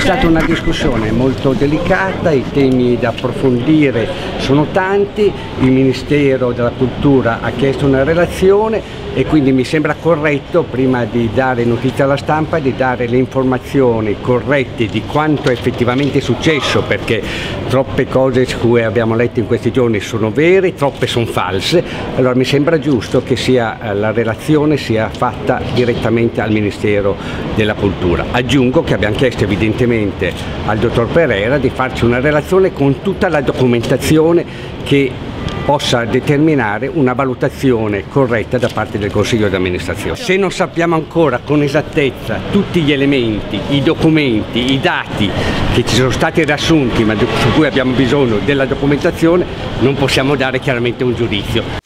stata una discussione molto delicata, i temi da approfondire sono tanti, il Ministero della Cultura ha chiesto una relazione e quindi mi sembra corretto, prima di dare notizia alla stampa, di dare le informazioni corrette di quanto effettivamente è successo, perché troppe cose che abbiamo letto in questi giorni sono vere, troppe sono false. Allora mi sembra giusto che la relazione sia fatta direttamente al Ministero della Cultura. Aggiungo che abbiamo chiesto evidentemente al dottor Pereira di farci una relazione con tutta la documentazione che possa determinare una valutazione corretta da parte del Consiglio di amministrazione. Se non sappiamo ancora con esattezza tutti gli elementi, i documenti, i dati che ci sono stati riassunti ma su cui abbiamo bisogno della documentazione, non possiamo dare chiaramente un giudizio.